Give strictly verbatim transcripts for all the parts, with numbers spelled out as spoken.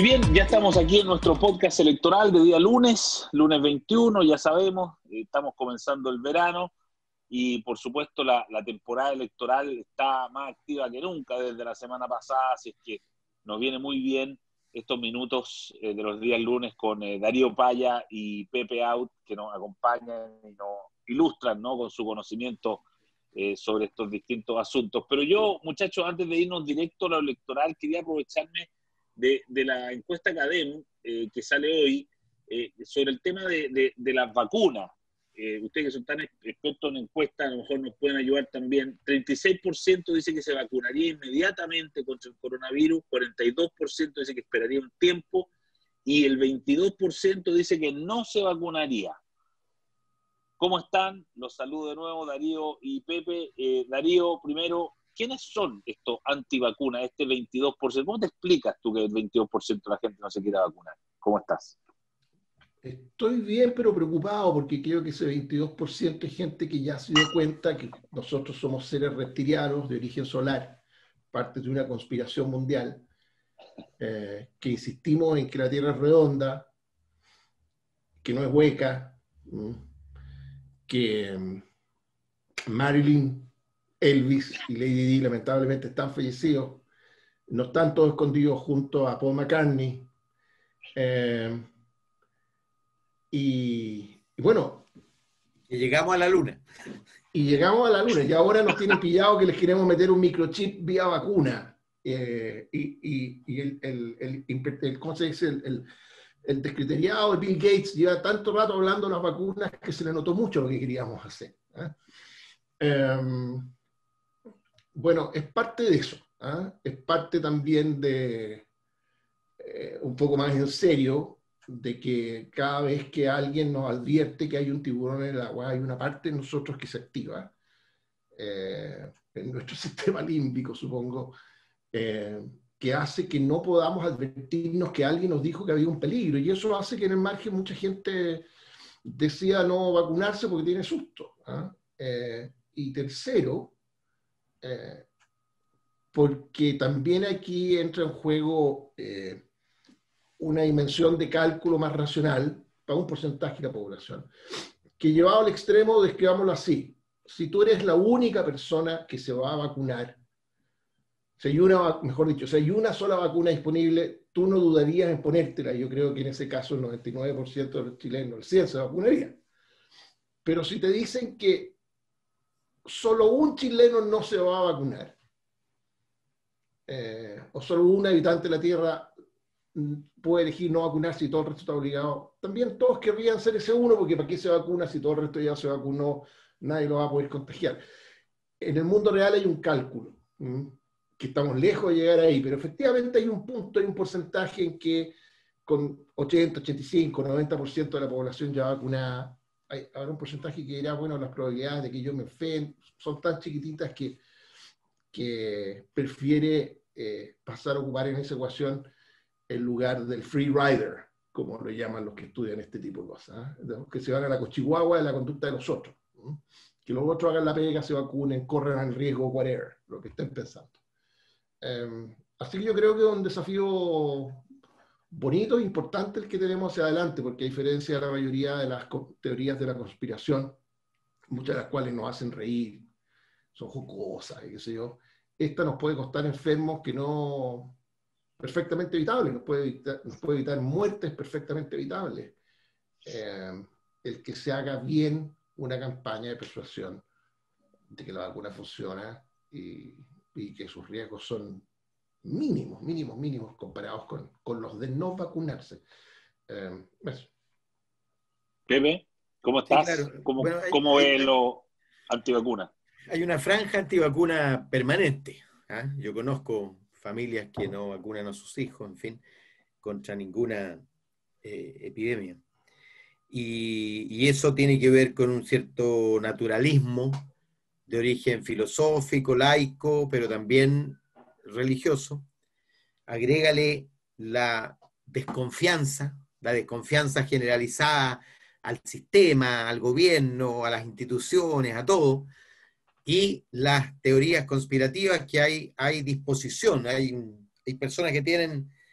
Y bien, ya estamos aquí en nuestro podcast electoral de día lunes, lunes veintiuno, ya sabemos, estamos comenzando el verano y por supuesto la, la temporada electoral está más activa que nunca desde la semana pasada, así es que nos viene muy bien estos minutos eh, de los días lunes con eh, Darío Paya y Pepe Out, que nos acompañan y nos ilustran, ¿no?, con su conocimiento eh, sobre estos distintos asuntos. Pero yo, muchachos, antes de irnos directo a lo electoral, quería aprovecharme De, de la encuesta Cadem eh, que sale hoy eh, sobre el tema de, de, de las vacunas. Eh, ustedes que son tan expertos en encuestas, a lo mejor nos pueden ayudar también. treinta y seis por ciento dice que se vacunaría inmediatamente contra el coronavirus, cuarenta y dos por ciento dice que esperaría un tiempo y el veintidós por ciento dice que no se vacunaría. ¿Cómo están? Los saludo de nuevo, Darío y Pepe. Eh, Darío, primero, ¿quiénes son estos antivacunas, este veintidós por ciento? ¿Cómo te explicas tú que el veintidós por ciento de la gente no se quiera vacunar? ¿Cómo estás? Estoy bien, pero preocupado porque creo que ese veintidós por ciento es gente que ya se dio cuenta que nosotros somos seres reptilianos de origen solar, parte de una conspiración mundial, eh, que insistimos en que la Tierra es redonda, que no es hueca, que um, Marilyn, Elvis y Lady Di lamentablemente están fallecidos, no están todos escondidos junto a Paul McCartney. Eh, y, y bueno, y llegamos a la luna. Y llegamos a la luna, y ahora nos tienen pillado que les queremos meter un microchip vía vacuna. Eh, y y, y el, el, el, el, ¿cómo se dice? El, el, el descriteriado de Bill Gates lleva tanto rato hablando de las vacunas que se le notó mucho lo que queríamos hacer. ¿eh? Um, bueno, es parte de eso. ¿eh? Es parte también de, eh, un poco más en serio, de que cada vez que alguien nos advierte que hay un tiburón en el agua, hay una parte de nosotros que se activa, eh, en nuestro sistema límbico, supongo, eh, que hace que no podamos advertirnos que alguien nos dijo que había un peligro, y eso hace que en el margen mucha gente decida no vacunarse porque tiene susto. ¿eh? Eh, y tercero, eh, porque también aquí entra en juego eh, una dimensión de cálculo más racional para un porcentaje de la población, que llevado al extremo, describámoslo así: si tú eres la única persona que se va a vacunar, si hay una, mejor dicho, si hay una sola vacuna disponible, tú no dudarías en ponértela. Yo creo que en ese caso el noventa y nueve por ciento de los chilenos, el cien por ciento se vacunaría. Pero si te dicen que solo un chileno no se va a vacunar, eh, o solo un habitante de la Tierra puede elegir no vacunarse y todo el resto está obligado, también todos querrían ser ese uno, porque ¿para qué se vacuna si todo el resto ya se vacunó? Nadie lo va a poder contagiar. En el mundo real hay un cálculo, ¿m? que estamos lejos de llegar ahí, pero efectivamente hay un punto, hay un porcentaje en que con ochenta, ochenta y cinco, noventa por ciento de la población ya vacunada, hay, habrá un porcentaje que dirá, bueno, las probabilidades de que yo me enferme son tan chiquititas que, que prefiere eh, pasar a ocupar en esa ecuación el lugar del free rider, como lo llaman los que estudian este tipo de cosas, ¿eh? que se van a la cochihuahua de la conducta de los otros, ¿eh? que los otros hagan la pega, se vacunen, corran el riesgo, whatever, lo que estén pensando. Eh, así que yo creo que es un desafío bonito e importante el que tenemos hacia adelante, porque a diferencia de la mayoría de las teorías de la conspiración, muchas de las cuales nos hacen reír, son jocosas, y qué sé yo, esta nos puede costar enfermos que no... perfectamente evitable, nos puede evitar, nos puede evitar muertes perfectamente evitables. Eh, el que se haga bien una campaña de persuasión de que la vacuna funciona y, y que sus riesgos son mínimos, mínimos, mínimos comparados con, con los de no vacunarse. Eh, eso. Pepe, ¿cómo estás? Sí, claro. ¿Cómo, bueno, hay, ¿cómo hay, ves los antivacunas? Hay una franja antivacuna permanente. ¿eh? Yo conozco familias que no vacunan a sus hijos, en fin, contra ninguna eh, epidemia. Y, y eso tiene que ver con un cierto naturalismo de origen filosófico, laico, pero también religioso. Agrégale la desconfianza, la desconfianza generalizada al sistema, al gobierno, a las instituciones, a todo, y las teorías conspirativas que hay, hay disposición, hay, hay personas que tienen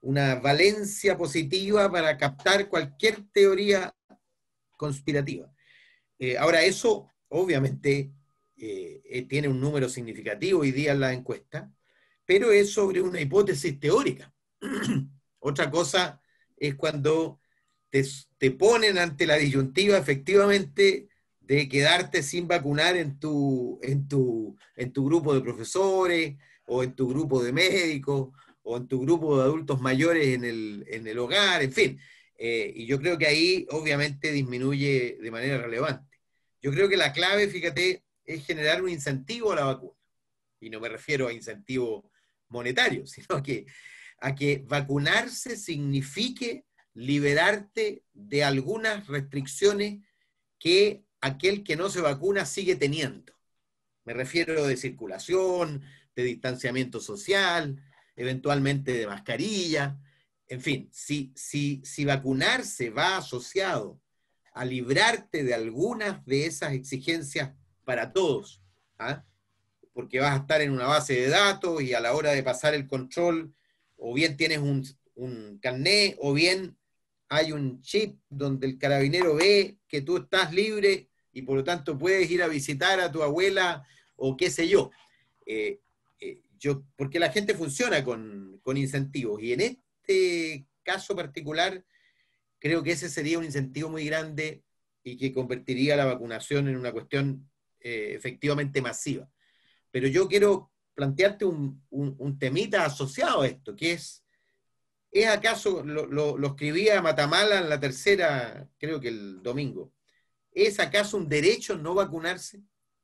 una valencia positiva para captar cualquier teoría conspirativa. Eh, ahora, eso obviamente eh, eh, tiene un número significativo hoy día en la encuesta, pero es sobre una hipótesis teórica. Otra cosa es cuando te, te ponen ante la disyuntiva efectivamente de quedarte sin vacunar en tu, en tu, en tu grupo de profesores, o en tu grupo de médicos, o en tu grupo de adultos mayores en el, en el hogar, en fin. Eh, y yo creo que ahí obviamente disminuye de manera relevante. Yo creo que la clave, fíjate, es generar un incentivo a la vacuna. Y no me refiero a incentivo monetario, sino que a que vacunarse signifique liberarte de algunas restricciones que aquel que no se vacuna sigue teniendo. Me refiero de circulación, de distanciamiento social, eventualmente de mascarilla. En fin, si, si, si vacunarse va asociado a librarte de algunas de esas exigencias para todos, ¿ah? Porque vas a estar en una base de datos y a la hora de pasar el control, o bien tienes un, un carnet, o bien hay un chip donde el carabinero ve que tú estás libre y por lo tanto puedes ir a visitar a tu abuela o qué sé yo. Eh, eh, yo porque la gente funciona con, con incentivos, y en este caso particular creo que ese sería un incentivo muy grande y que convertiría la vacunación en una cuestión eh, efectivamente masiva. Pero yo quiero plantearte un, un, un temita asociado a esto, que es, ¿es acaso, lo, lo, lo escribía Matamala en la tercera, creo que el domingo, ¿es acaso un derecho no vacunarse?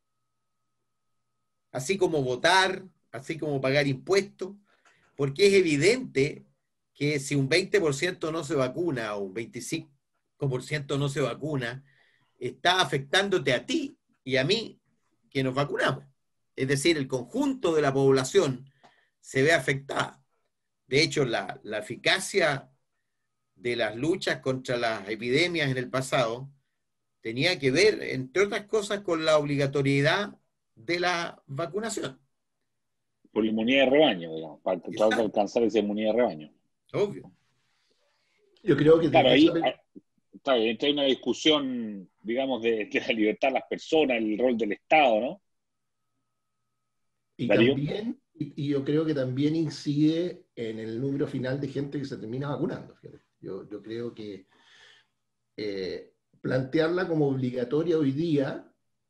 Así como votar, así como pagar impuestos, porque es evidente que si un veinte por ciento no se vacuna o un veinticinco por ciento no se vacuna, está afectándote a ti y a mí que nos vacunamos. Es decir, el conjunto de la población se ve afectada. De hecho, la, la eficacia de las luchas contra las epidemias en el pasado tenía que ver, entre otras cosas, con la obligatoriedad de la vacunación. Por la inmunidad de rebaño, digamos, para tratar de alcanzar esa inmunidad de rebaño. Obvio. Yo creo que Claro, desde ahí esa... está bien, entra una discusión, digamos, de, de la libertad de las personas, el rol del Estado, ¿no? Y Darío. también, y, y yo creo que también incide en el número final de gente que se termina vacunando. Yo, yo creo que eh, plantearla como obligatoria hoy día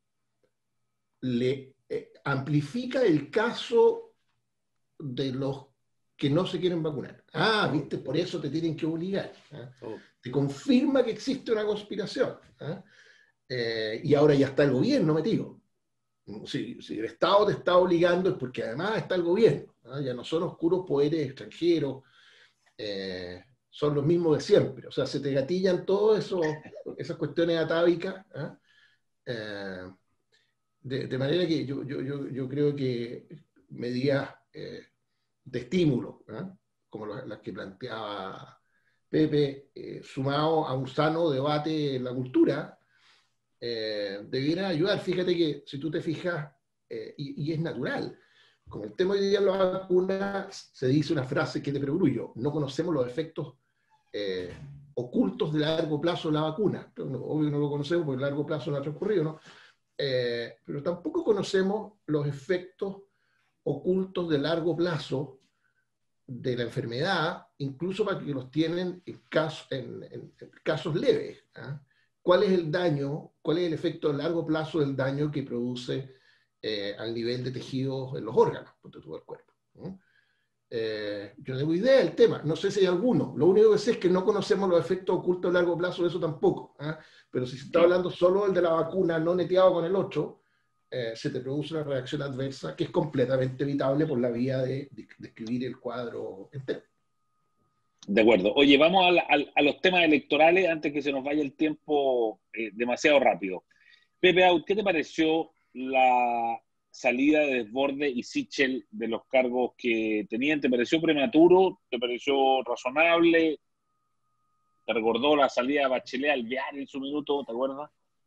le eh, amplifica el caso de los que no se quieren vacunar. Ah, viste, por eso te tienen que obligar. ¿Ah? Oh. Te confirma que existe una conspiración. ¿Ah? Eh, y ahora ya está el gobierno metido. Si, si el Estado te está obligando es porque además está el gobierno. ¿Ah? Ya no son oscuros poderes extranjeros, eh, son los mismos de siempre. O sea, se te gatillan todas esas cuestiones atávicas. ¿Ah? Eh, de, de manera que yo, yo, yo, yo creo que medidas eh, de estímulo, ¿eh? como las que planteaba Pepe, eh, sumado a un sano debate en la cultura, eh, debiera ayudar. Fíjate que si tú te fijas, eh, y, y es natural, con el tema de hoy día de la vacuna, se dice una frase que es de perogrullo: no conocemos los efectos eh, ocultos de largo plazo de la vacuna. Obvio no lo conocemos porque a largo plazo no ha transcurrido, ¿no? Eh, pero tampoco conocemos los efectos ocultos de largo plazo de la enfermedad, incluso para que los tienen en, caso, en, en, en casos leves. ¿eh? ¿Cuál es el daño, cuál es el efecto a largo plazo del daño que produce eh, al nivel de tejidos en los órganos de todo el cuerpo? ¿eh? Eh, yo no tengo idea del tema, no sé si hay alguno. Lo único que sé es que no conocemos los efectos ocultos a largo plazo de eso tampoco. ¿eh? Pero si se está hablando solo del de la vacuna no neteado con el otro, Eh, se te produce una reacción adversa que es completamente evitable por la vía de describir el cuadro entero. De acuerdo. Oye, vamos a, la, a, a los temas electorales antes que se nos vaya el tiempo eh, demasiado rápido. Pepe Out, ¿qué te pareció la salida de Desborde y Sichel de los cargos que tenían? ¿Te pareció prematuro? ¿Te pareció razonable? ¿Te recordó la salida de Bachelet al viaje en su minuto? ¿Te acuerdas?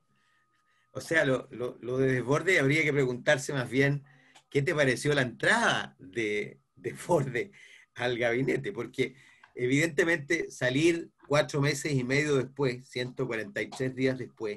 O sea, lo, lo, lo de Desborde habría que preguntarse más bien qué te pareció la entrada de Desborde al gabinete, porque evidentemente salir cuatro meses y medio después, ciento cuarenta y tres días después,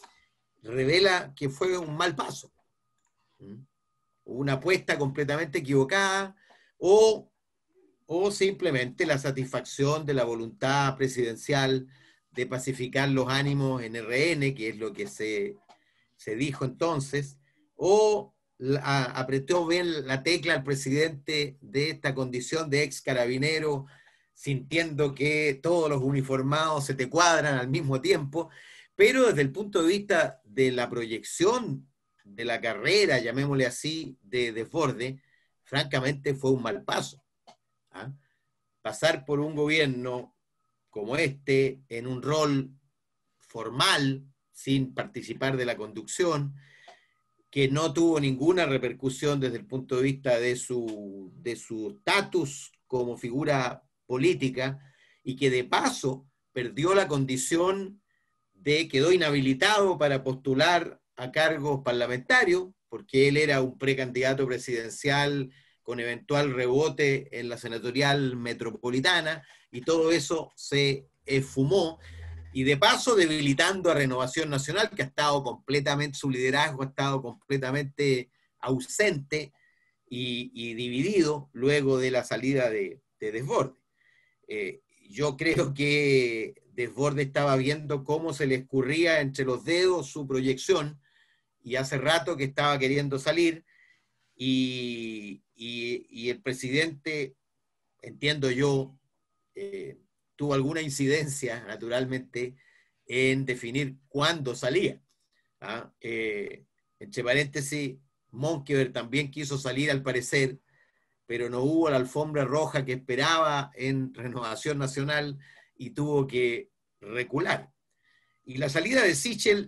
revela que fue un mal paso. ¿Mm? Una apuesta completamente equivocada o, o simplemente la satisfacción de la voluntad presidencial de pacificar los ánimos en R N, que es lo que se, se dijo entonces, o la, apretó bien la tecla al presidente de esta condición de ex carabinero, sintiendo que todos los uniformados se te cuadran al mismo tiempo, pero desde el punto de vista de la proyección de la carrera, llamémosle así, de Desbordes, francamente fue un mal paso. ¿Ah? Pasar por un gobierno como este, en un rol formal, sin participar de la conducción, que no tuvo ninguna repercusión desde el punto de vista de su de su estatus como figura política, y que de paso perdió la condición de, quedó inhabilitado para postular a cargos parlamentarios, porque él era un precandidato presidencial con eventual rebote en la senatorial metropolitana, y todo eso se esfumó, y de paso debilitando a Renovación Nacional, que ha estado completamente, su liderazgo ha estado completamente ausente y, y dividido luego de la salida de, de Desbordes. Eh, yo creo que Desbordes estaba viendo cómo se le escurría entre los dedos su proyección, y hace rato que estaba queriendo salir, y, y, y el presidente, entiendo yo, eh, tuvo alguna incidencia, naturalmente, en definir cuándo salía. ¿Ah? Eh, entre paréntesis, Monkever también quiso salir al parecer, pero no hubo la alfombra roja que esperaba en Renovación Nacional y tuvo que recular. Y la salida de Sichel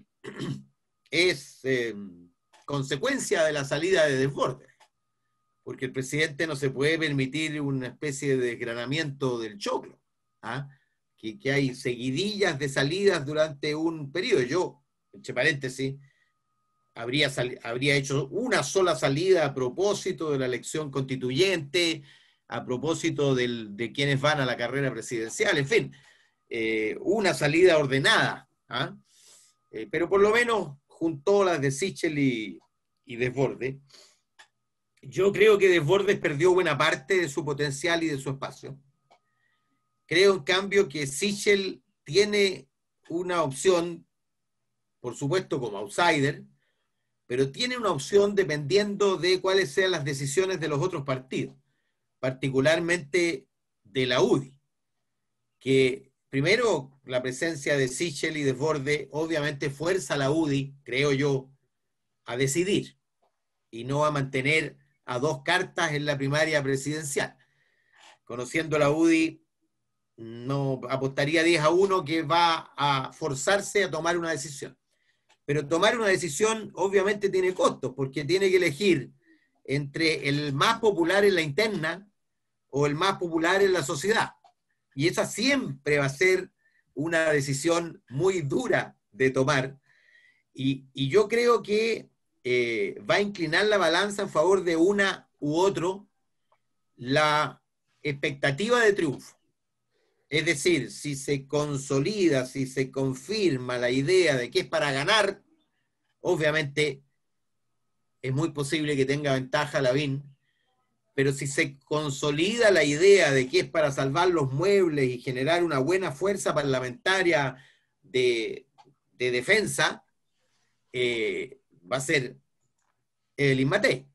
es eh, consecuencia de la salida de Desbordes, porque el presidente no se puede permitir una especie de desgranamiento del choclo. ¿Ah? Que, que hay seguidillas de salidas durante un periodo. Yo, entre paréntesis, habría, sali habría hecho una sola salida a propósito de la elección constituyente, a propósito del, de quienes van a la carrera presidencial, en fin, eh, una salida ordenada. ¿Ah? Eh, pero por lo menos juntó las de Sichel y, y Desbordes. Yo creo que Desbordes perdió buena parte de su potencial y de su espacio. Creo, en cambio, que Sichel tiene una opción, por supuesto, como outsider, pero tiene una opción dependiendo de cuáles sean las decisiones de los otros partidos, particularmente de la U D I, que primero la presencia de Sichel y Desbordes obviamente fuerza a la U D I, creo yo, a decidir y no a mantener a dos cartas en la primaria presidencial. Conociendo la U D I, no apostaría diez a uno que va a forzarse a tomar una decisión. Pero tomar una decisión obviamente tiene costos, porque tiene que elegir entre el más popular en la interna o el más popular en la sociedad. Y esa siempre va a ser una decisión muy dura de tomar. Y, y yo creo que eh, va a inclinar la balanza en favor de una u otro la expectativa de triunfo. Es decir, si se consolida, si se confirma la idea de que es para ganar, obviamente es muy posible que tenga ventaja Lavín, pero si se consolida la idea de que es para salvar los muebles y generar una buena fuerza parlamentaria de, de defensa, eh, va a ser Evelyn Matei.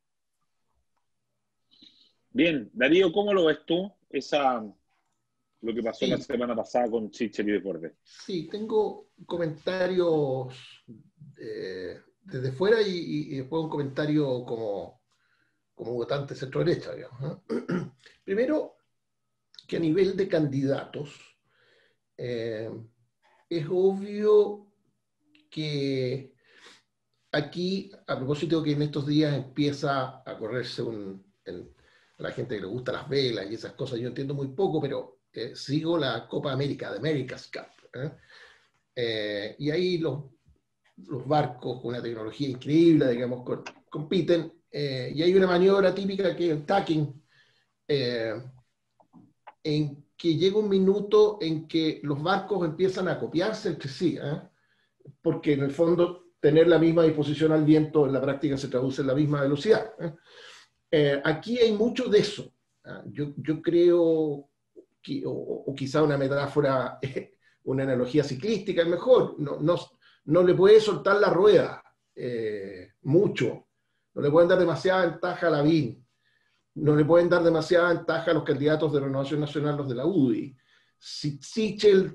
Bien, Darío, ¿cómo lo ves tú? Esa... lo que pasó sí. la semana pasada con Sichel y Desbordes. Sí, tengo comentarios eh, desde fuera y, y, y después un comentario como, como votante centro-derecha, digamos, ¿no? Primero, que a nivel de candidatos, eh, es obvio que aquí, a propósito que en estos días empieza a correrse un... El, a la gente que le gusta las velas y esas cosas, yo entiendo muy poco, pero Eh, sigo la Copa América, de America's Cup, ¿eh? Eh, y ahí los, los barcos con una tecnología increíble, digamos, con, compiten, eh, y hay una maniobra típica que es el tacking, eh, en que llega un minuto en que los barcos empiezan a copiarse entre sí, ¿eh? Porque en el fondo tener la misma disposición al viento en la práctica se traduce en la misma velocidad. ¿eh? Eh, aquí hay mucho de eso. ¿eh? Yo, yo creo, que, o, o quizá una metáfora, eh, una analogía ciclística es mejor, no, no, no le puede soltar la rueda eh, mucho, no le pueden dar demasiada ventaja a Lavín, no le pueden dar demasiada ventaja a los candidatos de Renovación Nacional, los de la U D I. Si Sichel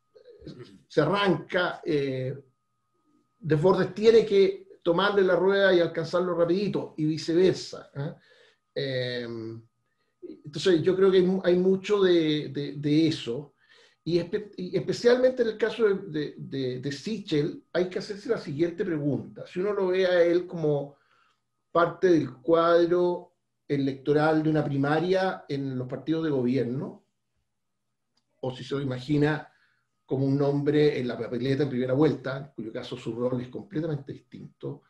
se arranca, eh, Desbordes tiene que tomarle la rueda y alcanzarlo rapidito, y viceversa. ¿eh? Eh, entonces yo creo que hay, hay mucho de, de, de eso, y, espe y, especialmente en el caso de, de, de, de Sichel, hay que hacerse la siguiente pregunta. Si uno lo ve a él como parte del cuadro electoral de una primaria en los partidos de gobierno, o si se lo imagina como un nombre en la papeleta en primera vuelta, en cuyo caso su rol es completamente distinto.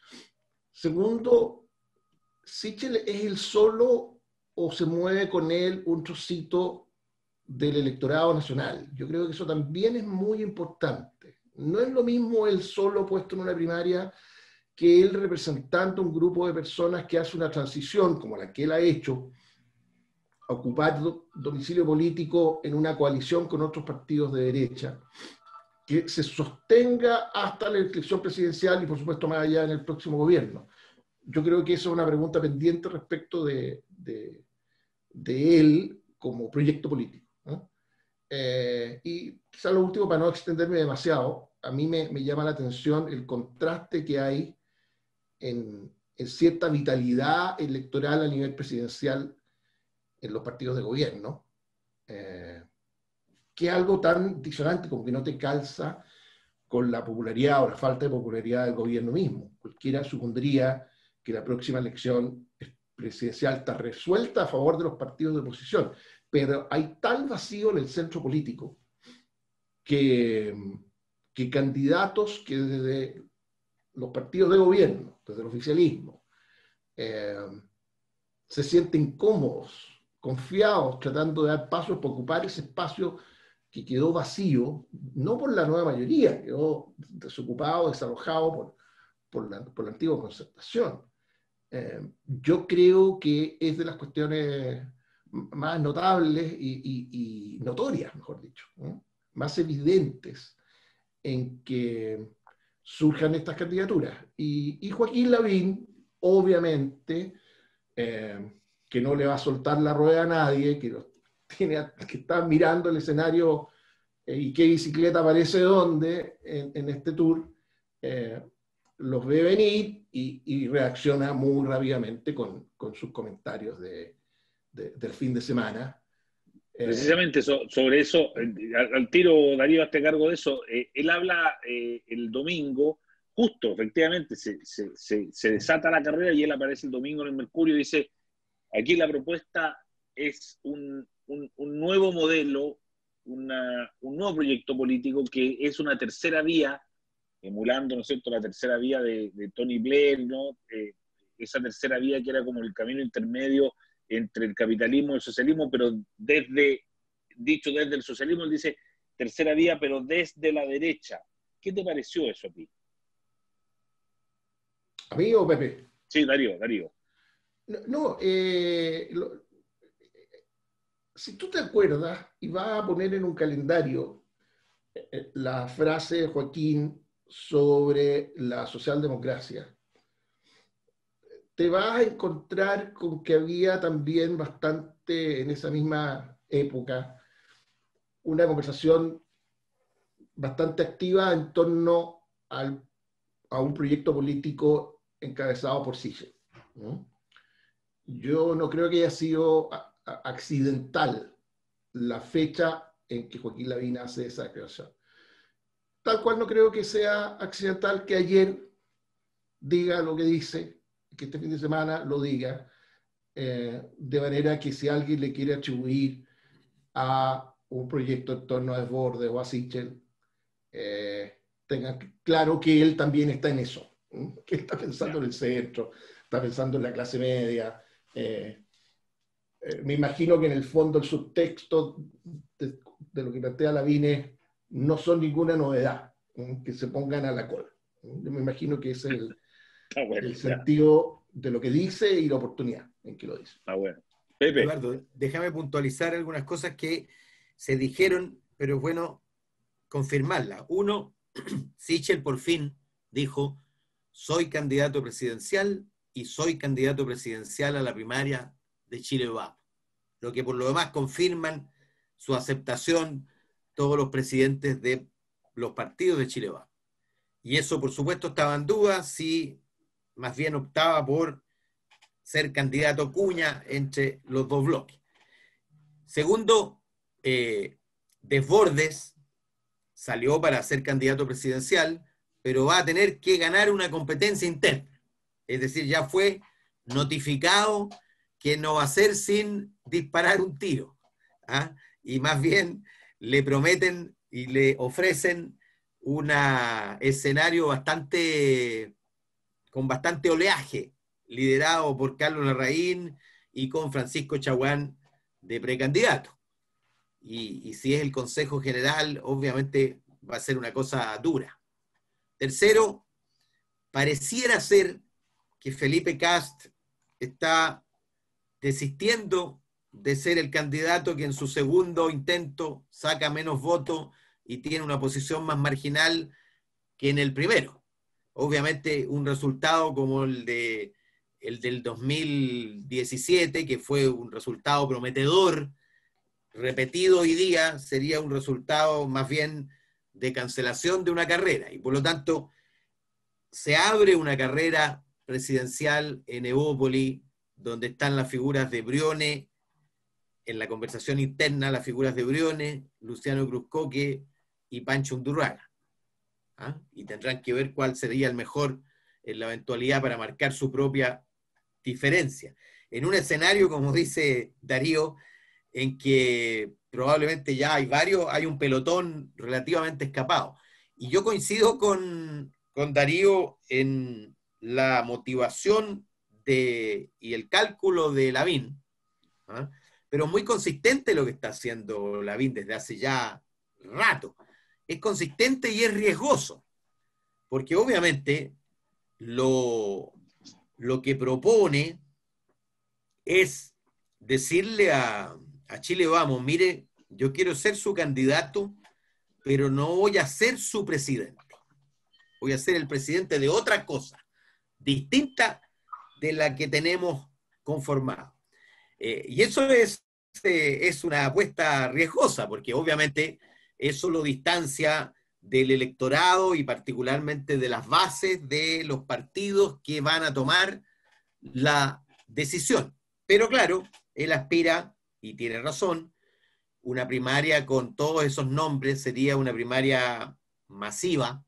Segundo, Sichel es el solo o se mueve con él un trocito del electorado nacional. Yo creo que eso también es muy importante. No es lo mismo él solo puesto en una primaria que él representando un grupo de personas que hace una transición, como la que él ha hecho, a ocupar do, domicilio político en una coalición con otros partidos de derecha, que se sostenga hasta la elección presidencial y por supuesto más allá en el próximo gobierno. Yo creo que eso es una pregunta pendiente respecto de, de, de él como proyecto político. ¿eh? Eh, y quizá lo último, para no extenderme demasiado, a mí me, me llama la atención el contraste que hay en, en cierta vitalidad electoral a nivel presidencial en los partidos de gobierno, eh, que es algo tan disonante como que no te calza con la popularidad o la falta de popularidad del gobierno mismo. Cualquiera supondría que la próxima elección presidencial está resuelta a favor de los partidos de oposición, pero hay tal vacío en el centro político que, que candidatos que desde los partidos de gobierno, desde el oficialismo, eh, se sienten cómodos, confiados, tratando de dar pasos para ocupar ese espacio que quedó vacío, no por la nueva mayoría, quedó desocupado, desalojado por, por, la, por la antigua concertación. Eh, yo creo que es de las cuestiones más notables y, y, y notorias, mejor dicho, ¿no? Más evidentes en que surjan estas candidaturas. Y, y Joaquín Lavín, obviamente, eh, que no le va a soltar la rueda a nadie, que, lo tiene, que está mirando el escenario eh, y qué bicicleta aparece dónde en, en este tour, eh, los ve venir y, y reacciona muy rápidamente con, con sus comentarios de, de, del fin de semana. Precisamente so, sobre eso, eh, al, al tiro Darío, hazte cargo de eso. Eh, él habla eh, el domingo, justo, efectivamente, se, se, se, se desata la carrera y él aparece el domingo en el Mercurio y dice, aquí la propuesta es un, un, un nuevo modelo, una, un nuevo proyecto político que es una tercera vía, emulando, ¿no es cierto?, la tercera vía de, de Tony Blair, ¿no? Eh, esa tercera vía que era como el camino intermedio entre el capitalismo y el socialismo, pero desde, dicho desde el socialismo, él dice tercera vía, pero desde la derecha. ¿Qué te pareció eso a ti? ¿A mí o Pepe? Sí, Darío, Darío. No, no eh, lo, si tú te acuerdas y vas a poner en un calendario eh, la frase de Joaquín sobre la socialdemocracia, te vas a encontrar con que había también bastante, en esa misma época, una conversación bastante activa en torno al, a un proyecto político encabezado por Sichel, ¿no? Yo no creo que haya sido a, a, accidental la fecha en que Joaquín Lavín hace esa declaración. Tal cual no creo que sea accidental que ayer diga lo que dice, que este fin de semana lo diga, eh, de manera que si alguien le quiere atribuir a un proyecto en torno a Desbordes o a Sichel, eh, tengan claro que él también está en eso, ¿eh? Que está pensando en el centro, está pensando en la clase media, eh, eh, me imagino que en el fondo el subtexto de, de lo que plantea Lavín no son ninguna novedad, ¿eh? Que se pongan a la cola. Yo me imagino que ese es el, Ah, bueno, el ya. sentido de lo que dice y la oportunidad en que lo dice. Ah, bueno. Pepe. Eduardo, déjame puntualizar algunas cosas que se dijeron, pero es bueno confirmarlas. Uno, Sichel por fin dijo, soy candidato presidencial y soy candidato presidencial a la primaria de Chile Vamos. Lo que por lo demás confirman su aceptación todos los presidentes de los partidos de Chile Vamos. Y eso, por supuesto, estaba en duda si más bien optaba por ser candidato cuña entre los dos bloques. Segundo, eh, Desbordes salió para ser candidato presidencial, pero va a tener que ganar una competencia interna. Es decir, ya fue notificado que no va a ser sin disparar un tiro. ¿Ah? Y más bien le prometen y le ofrecen un escenario bastante, con bastante oleaje, liderado por Carlos Larraín y con Francisco Chaguán de precandidato. Y, y si es el Consejo General, obviamente va a ser una cosa dura. Tercero, pareciera ser que Felipe Kast está desistiendo de ser el candidato que en su segundo intento saca menos votos y tiene una posición más marginal que en el primero. Obviamente un resultado como el, de, el del dos mil diecisiete, que fue un resultado prometedor, repetido hoy día, sería un resultado más bien de cancelación de una carrera. Y por lo tanto, se abre una carrera presidencial en Evópoli, donde están las figuras de Briones, en la conversación interna, las figuras de Briones, Luciano Cruzcoque y Pancho Undurraga. ¿Ah? Y tendrán que ver cuál sería el mejor en la eventualidad para marcar su propia diferencia. En un escenario, como dice Darío, en que probablemente ya hay varios, hay un pelotón relativamente escapado. Y yo coincido con, con Darío en la motivación de, y el cálculo de Lavín, ¿ah? Pero muy consistente lo que está haciendo Lavín desde hace ya rato. Es consistente y es riesgoso, porque obviamente lo, lo que propone es decirle a, a Chile Vamos, mire, yo quiero ser su candidato, pero no voy a ser su presidente. Voy a ser el presidente de otra cosa, distinta de la que tenemos conformada. Eh, y eso es, eh, es una apuesta riesgosa, porque obviamente eso lo distancia del electorado y particularmente de las bases de los partidos que van a tomar la decisión. Pero claro, él aspira, y tiene razón, una primaria con todos esos nombres sería una primaria masiva,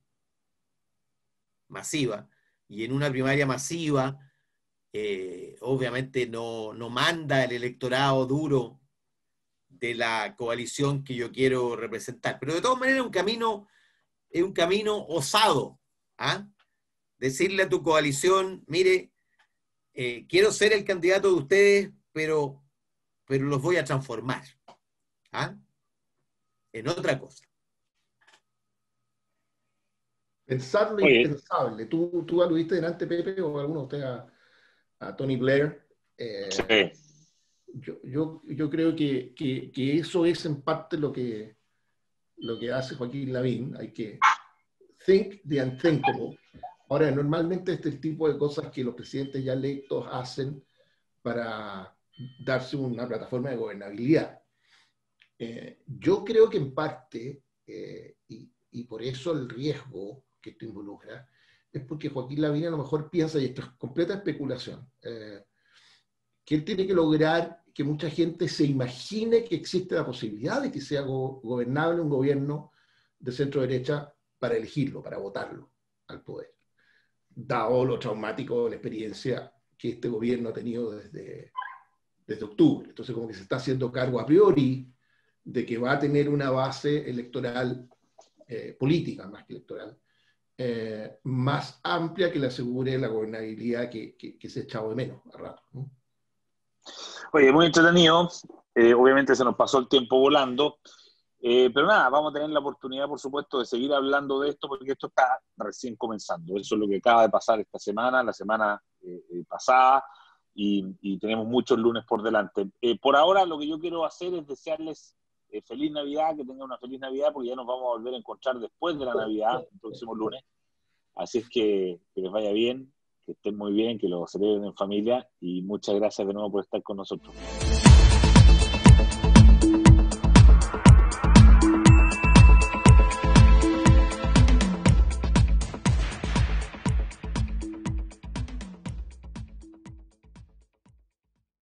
masiva, y en una primaria masiva, eh, obviamente no, no manda el electorado duro de la coalición que yo quiero representar. Pero de todas maneras es un camino, es un camino osado, ¿ah? Decirle a tu coalición, mire, eh, quiero ser el candidato de ustedes, pero, pero los voy a transformar, ¿ah? En otra cosa. Pensar lo Oye, impensable. ¿Tú, tú aludiste delante, Pepe, o alguno de ustedes a, a Tony Blair? Eh, sí. yo, yo, yo creo que, que, que eso es en parte lo que, lo que hace Joaquín Lavín. Hay que think the unthinkable. Ahora, normalmente este es el tipo de cosas que los presidentes ya electos hacen para darse una plataforma de gobernabilidad. Eh, yo creo que en parte, eh, y, y por eso el riesgo que esto involucra, es porque Joaquín Lavín a lo mejor piensa, y esto es completa especulación, eh, que él tiene que lograr que mucha gente se imagine que existe la posibilidad de que sea go gobernable un gobierno de centro derecha para elegirlo, para votarlo al poder, dado lo traumático de la experiencia que este gobierno ha tenido desde, desde octubre. Entonces como que se está haciendo cargo a priori de que va a tener una base electoral, eh, política más que electoral, eh, más amplia que le asegure la gobernabilidad que, que, que se ha echado de menos a rato, ¿no? Oye, muy entretenido. Eh, obviamente se nos pasó el tiempo volando. Eh, pero nada, vamos a tener la oportunidad, por supuesto, de seguir hablando de esto porque esto está recién comenzando. Eso es lo que acaba de pasar esta semana, la semana eh, eh, pasada, y, y tenemos muchos lunes por delante. Eh, por ahora, lo que yo quiero hacer es desearles eh, feliz Navidad, que tengan una feliz Navidad, porque ya nos vamos a volver a encontrar después de la Navidad, el próximo lunes. Así es que que les vaya bien, que estén muy bien, que lo celebren en familia, y muchas gracias de nuevo por estar con nosotros.